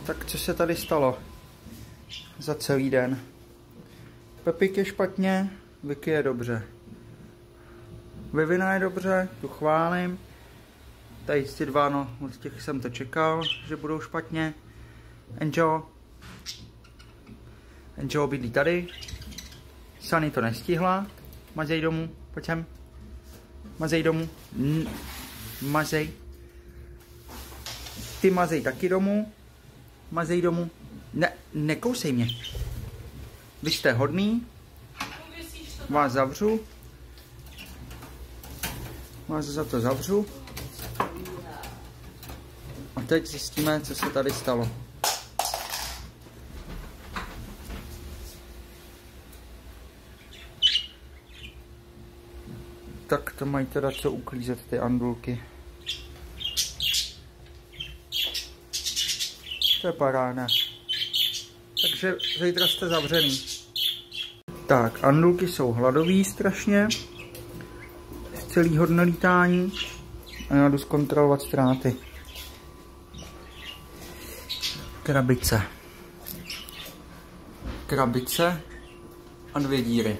Tak co se tady stalo za celý den? Pepik je špatně, Vicky je dobře. Vivina je dobře, tu chválím. Tady ty dva, no, od těch jsem to čekal, že budou špatně. Angel bydlí tady. Sunny to nestihla. Mazej domů, pojď sem. Mazej domů. Mazej. Ty mazej taky domů. Mazej domů. Ne, nekousej mě. Vy jste hodný. Vás zavřu. Vás za to zavřu. A teď zjistíme, co se tady stalo. Tak to mají teda co uklízet ty andulky. To je paráda. Takže zítra jste zavřený. Tak, andulky jsou hladový strašně. Z celého dne lítání. A já jdu zkontrolovat ztráty. Krabice. Krabice a 2 díry.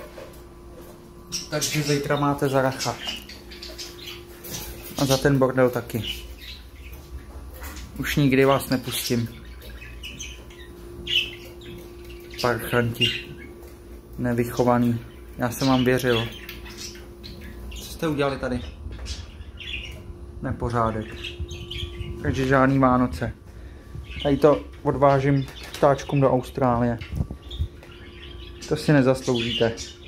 Takže zítra máte za racha. A za ten bordel taky. Už nikdy vás nepustím. Parchanti. Nevychovaný. Já jsem vám věřil. Co jste udělali tady? Nepořádek. Takže žádný Vánoce. Tady to odvážím ptáčkům do Austrálie. To si nezasloužíte.